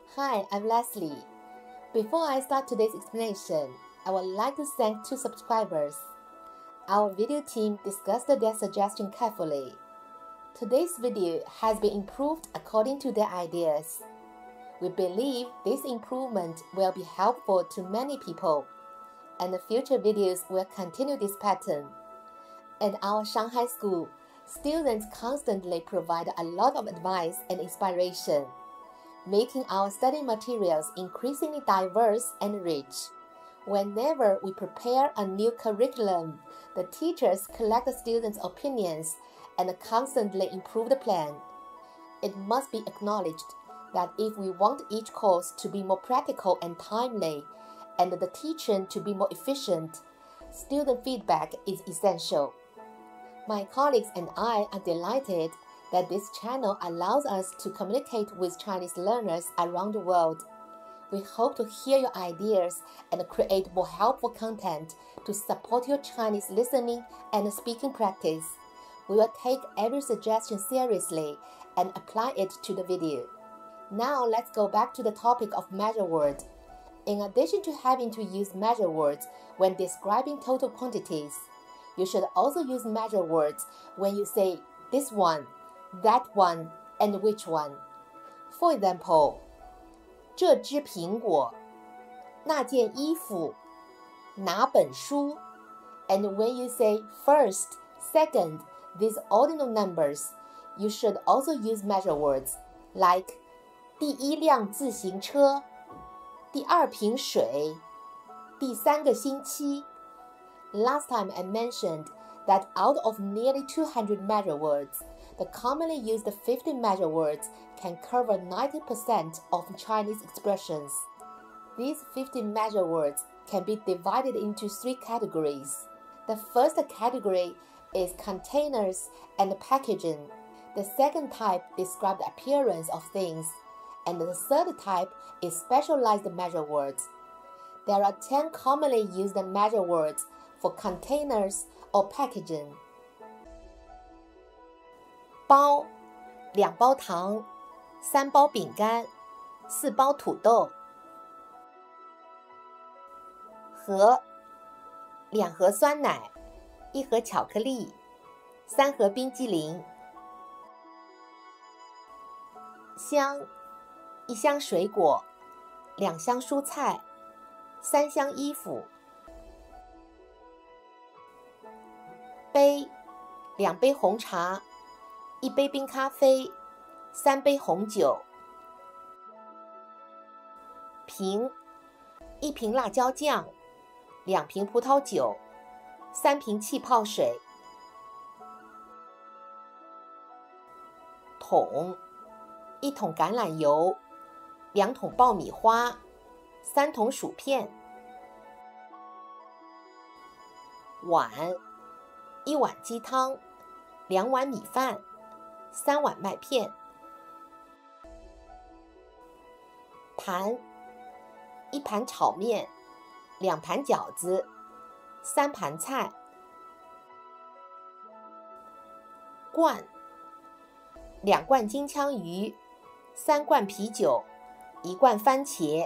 Hi, I'm Leslie. Before I start today's explanation, I would like to thank 2 subscribers. Our video team discussed their suggestion carefully. Today's video has been improved according to their ideas. We believe this improvement will be helpful to many people, and the future videos will continue this pattern. At our Shanghai school, students constantly provide a lot of advice and inspiration, making our study materials increasingly diverse and rich. Whenever we prepare a new curriculum, the teachers collect the students' opinions and constantly improve the plan. It must be acknowledged that if we want each course to be more practical and timely, and the teaching to be more efficient, student feedback is essential. My colleagues and I are delighted that this channel allows us to communicate with Chinese learners around the world. We hope to hear your ideas and create more helpful content to support your Chinese listening and speaking practice. We will take every suggestion seriously and apply it to the video. Now let's go back to the topic of measure word. In addition to having to use measure words when describing total quantities, you should also use measure words when you say this one, that one, and which one. For example, 这只苹果，那件衣服，哪本书. And when you say first, second, these ordinal numbers, you should also use measure words like 第一辆自行车，第二瓶水，第三个星期. Last time I mentioned that out of nearly 200 measure words, the commonly used 50 measure words can cover 90% of Chinese expressions. These 50 measure words can be divided into 3 categories. The first category is containers and packaging. The second type describes the appearance of things, and the third type is specialized measure words. There are 10 commonly used measure words for containers or packaging. 包，2包糖，3包饼干，4包土豆。盒，2盒酸奶，1盒巧克力，3盒冰激凌。箱，1箱水果，2箱蔬菜，3箱衣服。杯，2杯红茶，1杯冰咖啡，3杯红酒。瓶，1瓶辣椒酱，2瓶葡萄酒，3瓶气泡水。桶，1桶橄榄油，2桶爆米花，3桶薯片。碗，1碗鸡汤，2碗米饭，3碗麦片。盘，1盘炒面，2盘饺子，3盘菜。罐，2罐金枪鱼，3罐啤酒，1罐番茄。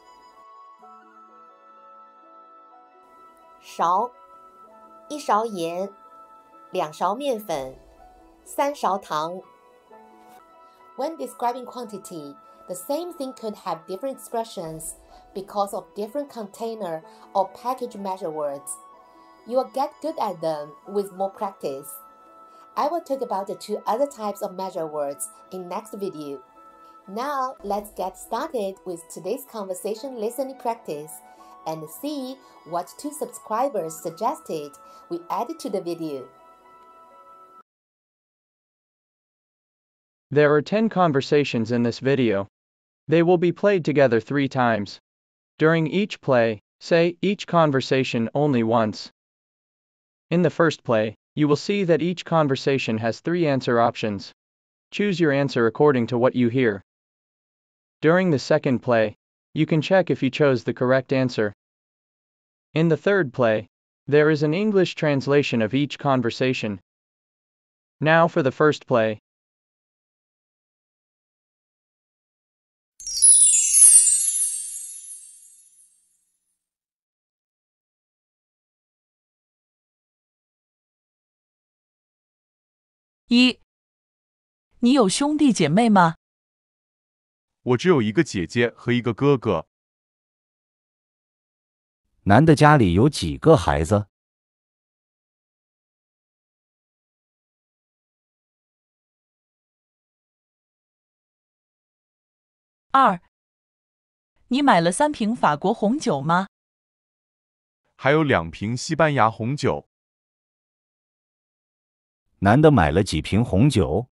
勺，1勺盐，2勺面粉，3勺糖。When describing quantity, the same thing could have different expressions because of different container or package measure words. You will get good at them with more practice. I will talk about the 2 other types of measure words in next video. Now, let's get started with today's conversation listening practice and see what 2 subscribers suggested we added to the video. There are 10 conversations in this video. They will be played together 3 times. During each play, say each conversation only once. In the first play, you will see that each conversation has 3 answer options. Choose your answer according to what you hear. During the second play, you can check if you chose the correct answer. In the third play, there is an English translation of each conversation. Now for the first play. 一，你有兄弟姐妹吗？ 我只有一个姐姐和一个哥哥。 男的家里有几个孩子？ 二，你买了3瓶法国红酒吗？ 还有2瓶西班牙红酒。 男的买了几瓶红酒？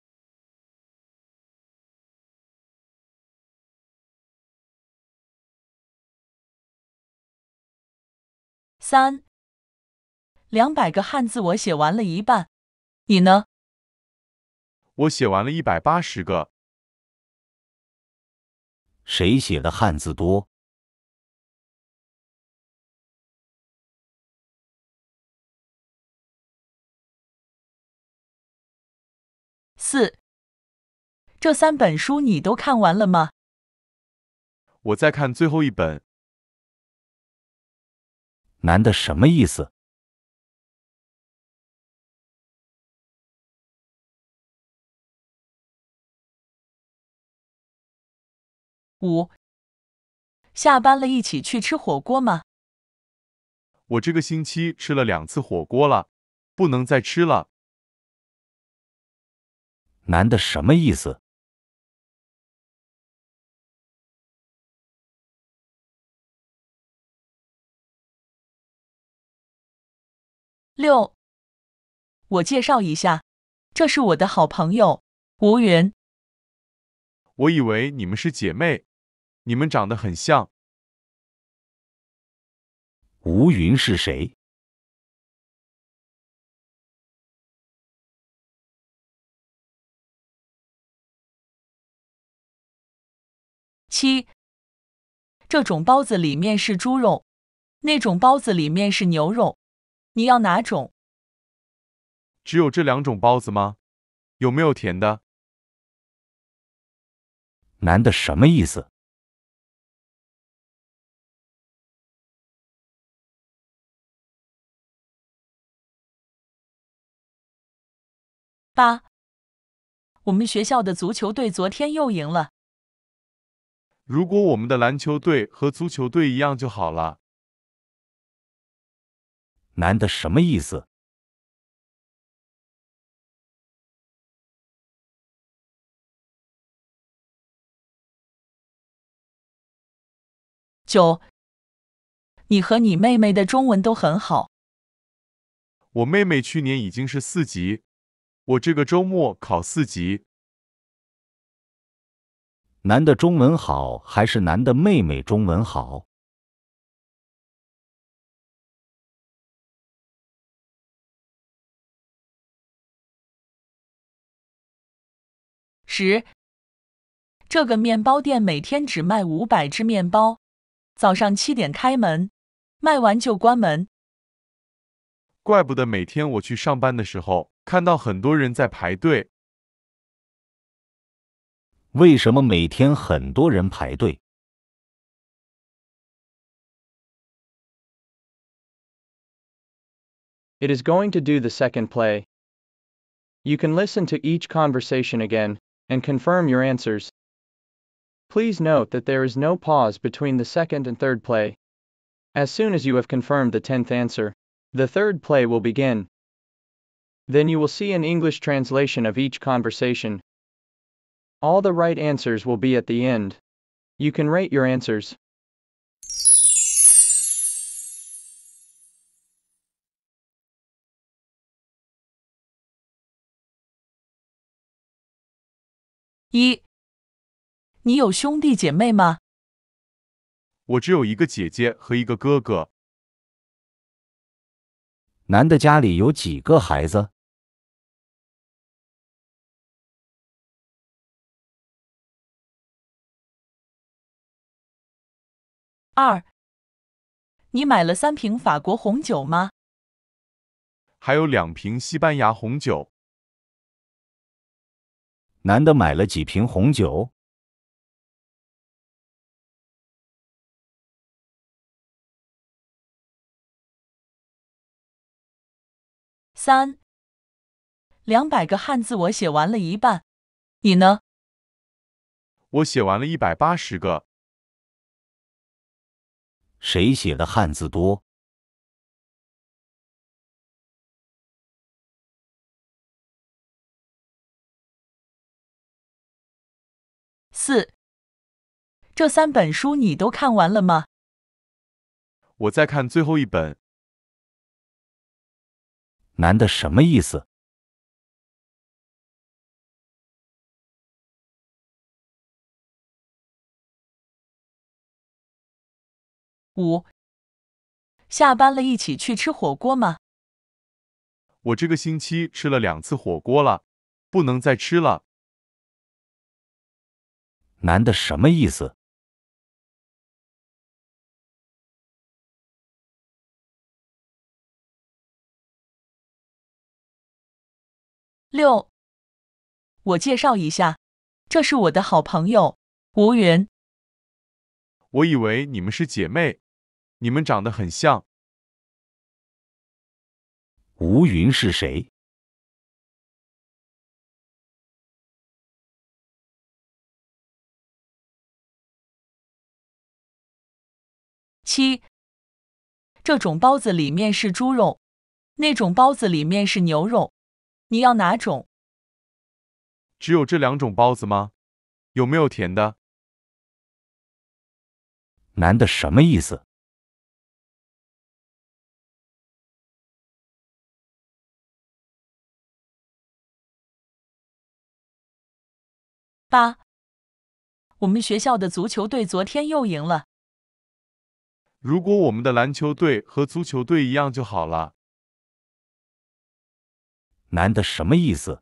三，200个汉字我写完了一半，你呢？ 我写完了180个。 谁写的汉字多？ 四，这3本书你都看完了吗？ 我在看最后一本。 男的什么意思？ 五，下班了一起去吃火锅吗？ 我这个星期吃了2次火锅了，不能再吃了。 男的什么意思？ 六，我介绍一下，这是我的好朋友吴云。 我以为你们是姐妹，你们长得很像。 吴云是谁？ 七，这种包子里面是猪肉，那种包子里面是牛肉，你要哪种？ 只有这2种包子吗？有没有甜的？ 男的什么意思？ 八，我们学校的足球队昨天又赢了。 如果我们的篮球队和足球队一样就好了。 男的什么意思？ 九，你和你妹妹的中文都很好。 我妹妹去年已经是4级，我这个周末考4级。 男的中文好还是男的妹妹中文好？ 10，这个面包店每天只卖500只面包，早上7点开门，卖完就关门。 怪不得每天我去上班的时候，看到很多人在排队。 为什么每天很多人排队？ It is going to do the second play. You can listen to each conversation again and confirm your answers. Please note that there is no pause between the second and third play. As soon as you have confirmed the 10th answer, the third play will begin. Then you will see an English translation of each conversation. All the right answers will be at the end. You can rate your answers. 1，你有兄弟姐妹吗？ 我只有一个姐姐和一个哥哥。 男的家里有几个孩子？ 2，你买了3瓶法国红酒吗？ 还有2瓶西班牙红酒。 男的买了几瓶红酒？ 3， 200个汉字我写完了一半，你呢？ 我写完了180个。 谁写的汉字多？ 4. 这3本书你都看完了吗？ 我在看最后一本。 男的什么意思？ 5. 下班了一起去吃火锅吗？ 我这个星期吃了2次火锅了，不能再吃了。 男的什么意思？ 6. 我介绍一下，这是我的好朋友吴云。 我以为你们是姐妹，你们长得很像。 吴云是谁？ 7. 这种包子里面是猪肉，那种包子里面是牛肉，你要哪种？ 只有这2种包子吗？有没有甜的？ 男的什么意思？ 8. 我们学校的足球队昨天又赢了。 如果我们的篮球队和足球队一样就好了。 男的什么意思？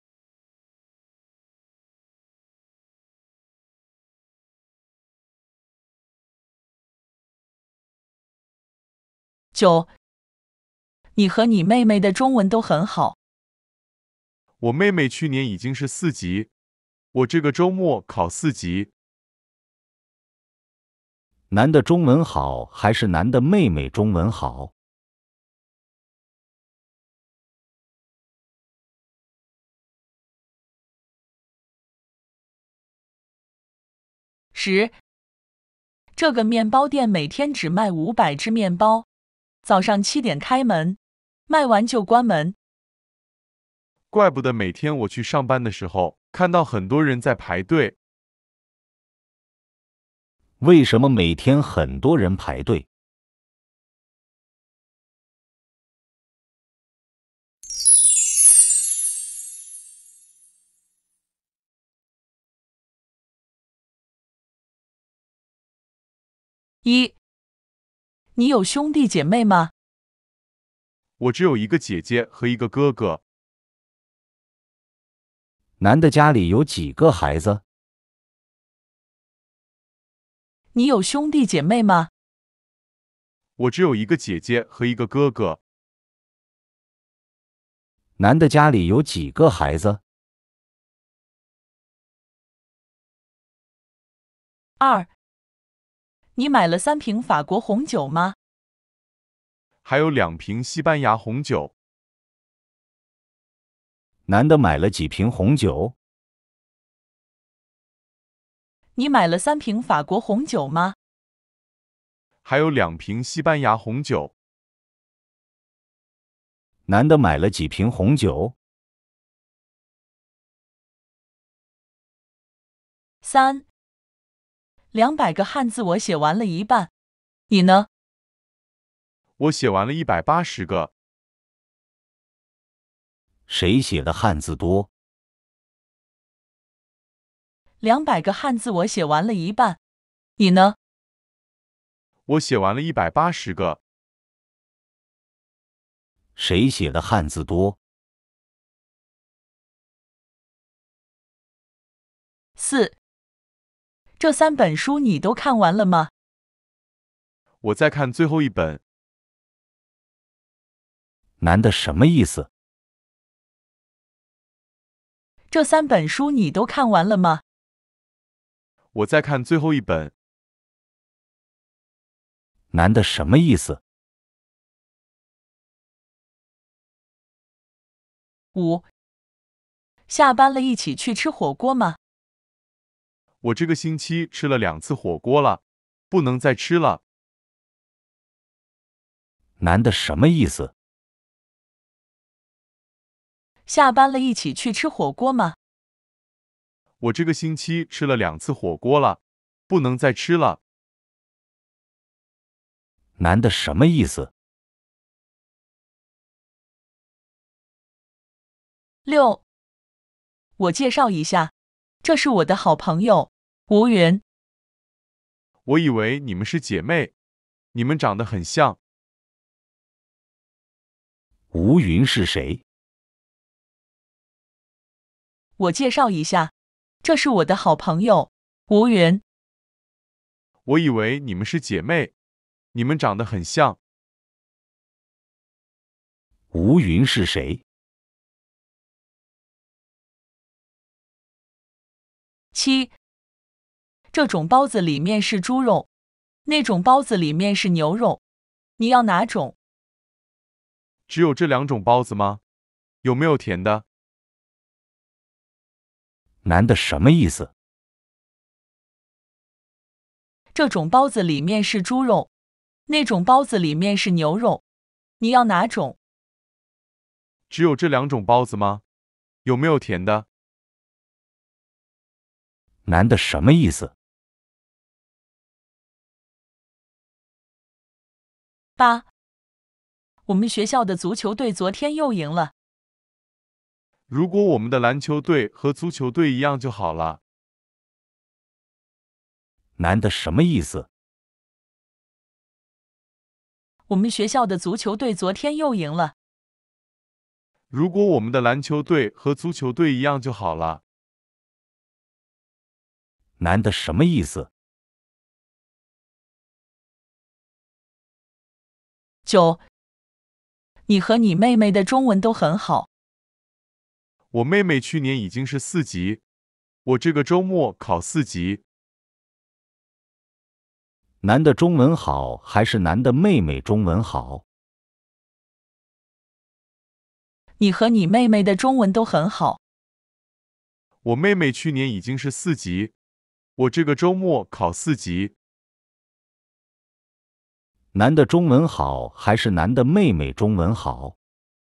9. 你和你妹妹的中文都很好。 我妹妹去年已经是4级，我这个周末考4级。 男的中文好还是男的妹妹中文好？ 10. 这个面包店每天只卖500只面包，早上7点开门，卖完就关门。 怪不得每天我去上班的时候，看到很多人在排队。 为什么每天很多人排队？ 1. 你有兄弟姐妹吗？ 我只有一个姐姐和一个哥哥。 男的家里有几个孩子？ 你有兄弟姐妹吗？ 我只有一个姐姐和一个哥哥。 男的家里有几个孩子？ 2. 你买了3瓶法国红酒吗？ 还有2瓶西班牙红酒。 男的买了几瓶红酒？ 你买了3瓶法国红酒吗？ 还有2瓶西班牙红酒。 男的买了几瓶红酒？ 3. 200个汉字我写完了一半，你呢？ 我写完了180个。 谁写的汉字多？ 200个汉字我写完了一半，你呢？ 我写完了180个。 谁写的汉字多？ 4. 这3本书你都看完了吗？ 我在看最后一本。 男的什么意思？ 这3本书你都看完了吗？ 我在看最后一本。 男的什么意思？ 5. 下班了一起去吃火锅吗？ 我这个星期吃了2次火锅了，不能再吃了。 男的什么意思？ 下班了一起去吃火锅吗？ 我这个星期吃了2次火锅了，不能再吃了。 男的什么意思 6. 我介绍一下，这是我的好朋友吴云。 我以为你们是姐妹，你们长得很像。 吴云是谁？ 我介绍一下，这是我的好朋友吴云。 我以为你们是姐妹，你们长得很像。 吴云是谁 7. 这种包子里面是猪肉，那种包子里面是牛肉，你要哪种？ 只有这2种包子吗？有没有甜的？ 男的什么意思这种包子里面是猪肉，那种包子里面是牛肉，你要哪种？ 只有这2种包子吗？有没有甜的？ 男的什么意思 8. 我们学校的足球队昨天又赢了。 如果我们的篮球队和足球队一样就好了。 男的什么意思我们学校的足球队昨天又赢了。 如果我们的篮球队和足球队一样就好了。 男的什么意思 9. 你和你妹妹的中文都很好。 我妹妹去年已经是4级，我这个周末考4级。 男的中文好还是男的妹妹中文好？ 你和你妹妹的中文都很好。 我妹妹去年已经是4级，我这个周末考4级。 男的中文好还是男的妹妹中文好？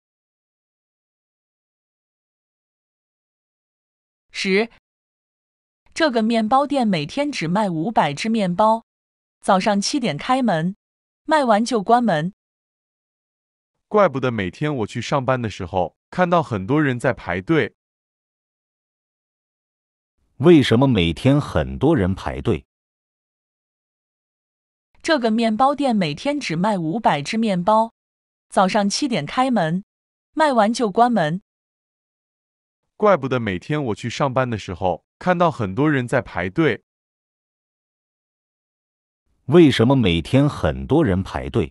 10. 这个面包店每天只卖500只面包，早上7点开门，卖完就关门。 怪不得每天我去上班的时候，看到很多人在排队。 为什么每天很多人排队？ 这个面包店每天只卖500只面包，早上7点开门，卖完就关门。 怪不得每天我去上班的时候，看到很多人在排队。 为什么每天很多人排队？